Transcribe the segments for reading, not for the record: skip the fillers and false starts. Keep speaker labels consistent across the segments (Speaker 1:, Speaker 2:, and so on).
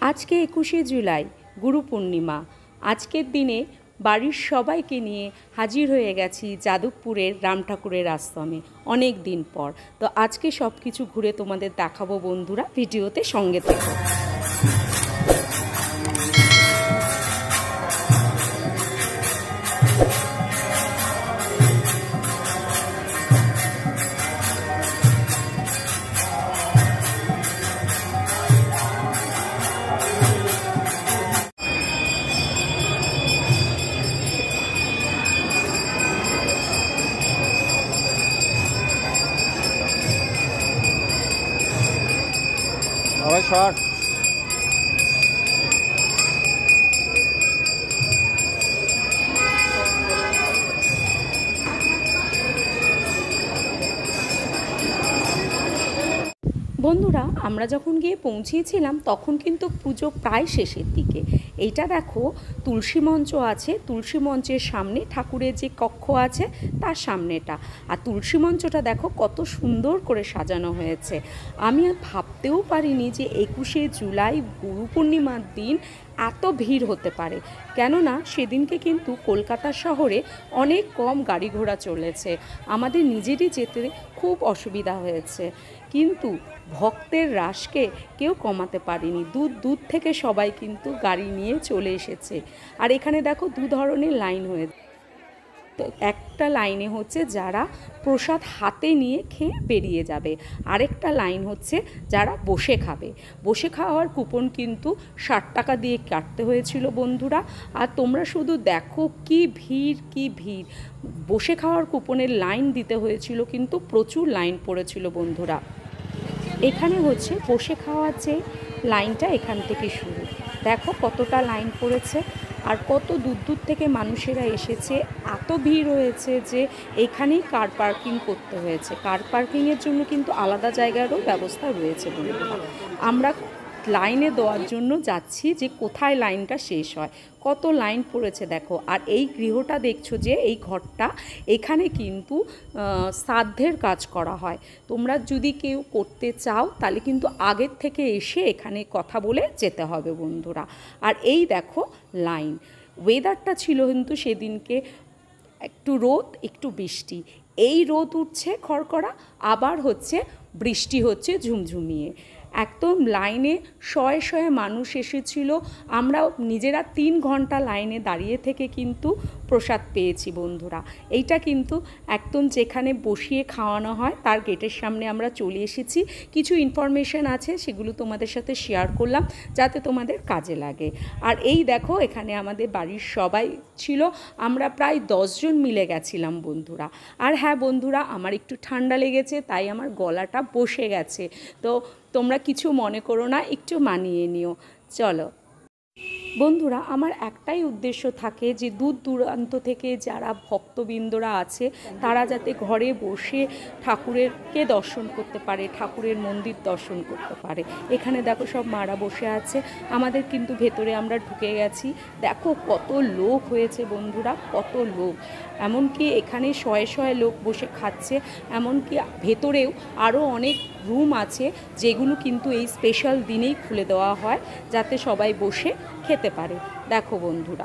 Speaker 1: আজকে 21শে জুলাই গুরু পূর্ণিমা। আজকের দিনে বাড়ির সবাইকে নিয়ে হাজির হয়ে গেছি যাদবপুরের রাম ঠাকুরের আশ্রমে অনেক দিন পর। তো আজকে সব কিছু ঘুরে তোমাদের দেখাবো বন্ধুরা, ভিডিওতে সঙ্গে থেকো।
Speaker 2: শর্ট
Speaker 1: বন্ধুরা, আমরা যখন গিয়ে পৌঁছিয়েছিলাম তখন কিন্তু পুজো প্রায় শেষের দিকে। এইটা দেখো, তুলসী মঞ্চ আছে, তুলসী মঞ্চের সামনে ঠাকুরের যে কক্ষ আছে তার সামনেটা। আর তুলসী মঞ্চটা দেখো কত সুন্দর করে সাজানো হয়েছে। আমি আর ভাবতেও পারিনি যে 21শে জুলাই গুরু পূর্ণিমার দিন এত ভিড় হতে পারে। কেননা সেদিনকে কিন্তু কলকাতা শহরে অনেক কম গাড়ি ঘোড়া চলেছে, আমাদের নিজেরই যেতে খুব অসুবিধা হয়েছে। কিন্তু ভক্তের রাশকে কেউ কমাতে পারেনি, দূর দূর থেকে সবাই কিন্তু গাড়ি নিয়ে চলে এসেছে। আর এখানে দেখো দু ধরনের লাইন হয়েছে। তো একটা লাইনে হচ্ছে যারা প্রসাদ হাতে নিয়ে খেয়ে বেরিয়ে যাবে, আরেকটা লাইন হচ্ছে যারা বসে খাবে। বসে খাওয়ার কুপন কিন্তু 60 টাকা দিয়ে কাটতে হয়েছিল বন্ধুরা। আর তোমরা শুধু দেখো কি ভিড়, কি ভিড়। বসে খাওয়ার কুপনের লাইন দিতে হয়েছিল, কিন্তু প্রচুর লাইন পড়েছিল বন্ধুরা। এখানে হচ্ছে বসে খাওয়ার যে লাইনটা, এখান থেকে শুরু। দেখো কতটা লাইন পড়েছে আর কত দূর দূর থেকে মানুষেরা এসেছে। এত ভিড় হয়েছে যে এখানেই কার পার্কিং করতে হয়েছে। কার পার্কিংয়ের জন্য কিন্তু আলাদা জায়গারও ব্যবস্থা রয়েছে বন্ধুরা। আমরা লাইনে দেওয়ার জন্য যাচ্ছি যে কোথায় লাইনটা শেষ হয়। কত লাইন পড়েছে দেখো। আর এই গৃহটা দেখছো যে এই ঘরটা, এখানে কিন্তু শ্রাদ্ধের কাজ করা হয়। তোমরা যদি কেউ করতে চাও তাহলে কিন্তু আগের থেকে এসে এখানে কথা বলে যেতে হবে বন্ধুরা। আর এই দেখো লাইন। ওয়েদারটা ছিল কিন্তু সেদিনকে একটু রোদ একটু বৃষ্টি। এই রোদ উঠছে খড়খড়া, আবার হচ্ছে বৃষ্টি হচ্ছে ঝুমঝুমিয়ে। একদম লাইনে শয়ে শয়ে মানুষ এসেছিল। আমরা নিজেরা 3 ঘন্টা লাইনে দাঁড়িয়ে থেকে কিন্তু প্রসাদ পেয়েছি বন্ধুরা। এইটা কিন্তু একদম যেখানে বসিয়ে খাওয়ানো হয় তার গেটের সামনে আমরা চলে এসেছি। কিছু ইনফরমেশন আছে, সেগুলো তোমাদের সাথে শেয়ার করলাম যাতে তোমাদের কাজে লাগে। আর এই দেখো, এখানে আমাদের বাড়ির সবাই ছিল, আমরা প্রায় 10 জন মিলে গেছিলাম বন্ধুরা। আর হ্যাঁ বন্ধুরা, আমার একটু ঠান্ডা লেগেছে, তাই আমার গলাটা বসে গেছে। তো তোমরা কিছু মনে করো না, একটু মানিয়ে নিও। চলো বন্ধুরা, আমার একটাই উদ্দেশ্য থাকে যে দূর দূরান্ত থেকে যারা ভক্তবৃন্দরা আছে তারা যাতে ঘরে বসে ঠাকুরেরকে দর্শন করতে পারে, ঠাকুরের মন্দির দর্শন করতে পারে। এখানে দেখো সব মারা বসে আছে, আমাদের কিন্তু ভেতরে আমরা ঢুকে গেছি। দেখো কত লোক হয়েছে বন্ধুরা, কত লোক। এমনকি এখানে শয়ে শয়ে লোক বসে খাচ্ছে। এমনকি ভেতরেও আরও অনেক রুম আছে যেগুলো কিন্তু এই স্পেশাল দিনেই খুলে দেওয়া হয় যাতে সবাই বসে খেতে পারে। দেখো বন্ধুরা,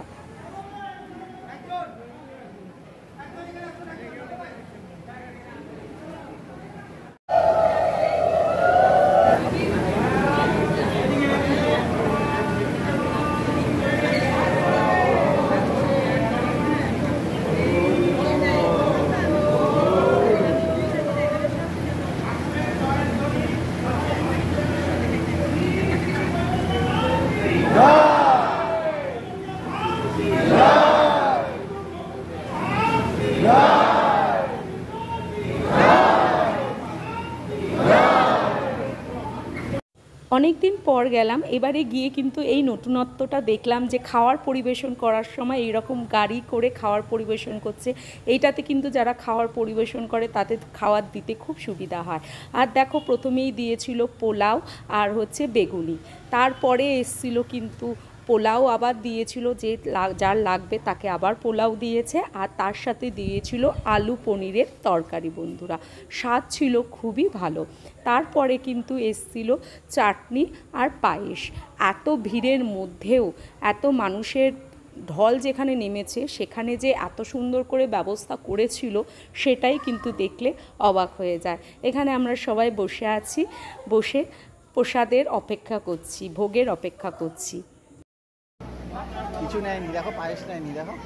Speaker 1: অনেক দিন পর গেলাম। এবারে গিয়ে কিন্তু এই নতুনত্বটা দেখলাম যে খাওয়ার পরিবেশন করার সময় এইরকম গাড়ি করে খাওয়ার পরিবেশন করছে। এইটাতে কিন্তু যারা খাওয়ার পরিবেশন করে তাদের খাওয়ার দিতে খুব সুবিধা হয়। আর দেখো প্রথমেই দিয়েছিল পোলাও আর হচ্ছে বেগুনি, তারপরে এসছিল কিন্তু পোলাও আবার দিয়েছিল, যে যার লাগবে তাকে আবার পোলাও দিয়েছে, আর তার সাথে দিয়েছিল আলু পনিরের তরকারি। বন্ধুরা স্বাদ ছিল খুবই ভালো। তারপরে কিন্তু এসছিল চাটনি আর পায়েস। এত ভিড়ের মধ্যেও এত মানুষের ঢল যেখানে নেমেছে, সেখানে যে এত সুন্দর করে ব্যবস্থা করেছিল সেটাই কিন্তু দেখলে অবাক হয়ে যায়। এখানে আমরা সবাই বসে আছি, বসে প্রসাদের অপেক্ষা করছি, ভোগের অপেক্ষা করছি।
Speaker 2: কিছু নেয়নি, দেখো পায়েস নেয়নি, দেখো।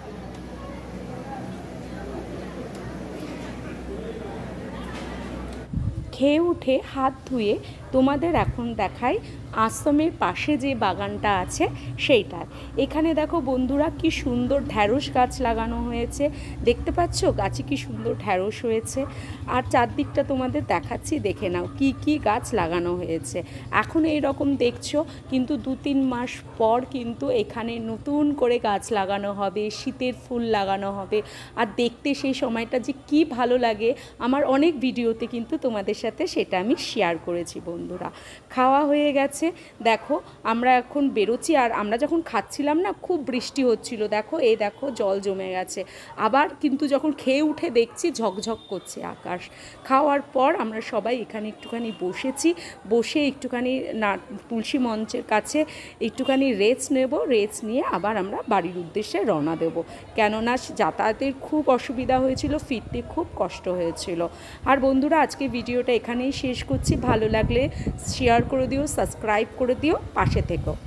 Speaker 1: খেয়ে উঠে হাত ধুয়ে তোমাদের এখন দেখাই আশ্রমের পাশে যে বাগানটা আছে সেইটার। এখানে দেখো বন্ধুরা কি সুন্দর ঢ্যাঁড়স গাছ লাগানো হয়েছে, দেখতে পাচ্ছ গাছে কি সুন্দর ঢ্যাঁড়স হয়েছে। আর চারদিকটা তোমাদের দেখাচ্ছি, দেখে নাও কি কি গাছ লাগানো হয়েছে। এখন এই রকম দেখছো, কিন্তু 2-3 মাস পর কিন্তু এখানে নতুন করে গাছ লাগানো হবে, শীতের ফুল লাগানো হবে। আর দেখতে সেই সময়টা যে কি ভালো লাগে, আমার অনেক ভিডিওতে কিন্তু তোমাদের সাথে সেটা আমি শেয়ার করেছি। বন্ধুরা খাওয়া হয়ে গেছে, দেখো আমরা এখন বেরোচ্ছি। আর আমরা যখন খাচ্ছিলাম না, খুব বৃষ্টি হচ্ছিল, দেখো এই দেখো জল জমে গেছে। আবার কিন্তু যখন খেয়ে উঠে দেখছি ঝকঝক করছে আকাশ। খাওয়ার পর আমরা সবাই এখানে একটুখানি বসেছি, বসে একটুখানি তুলসী মঞ্চের কাছে একটুখানি রেস্ট নেব। রেস্ট নিয়ে আবার আমরা বাড়ির উদ্দেশ্যে রওনা দেব, কেননা যাতায়াতের খুব অসুবিধা হয়েছিল, ফিরতে খুব কষ্ট হয়েছিল। আর বন্ধুরা আজকে ভিডিওটা এখানেই শেষ করছি। ভালো লাগলে শেয়ার করে দিও, সাবস্ক্রাইব করে দিও, পাশে থেকো।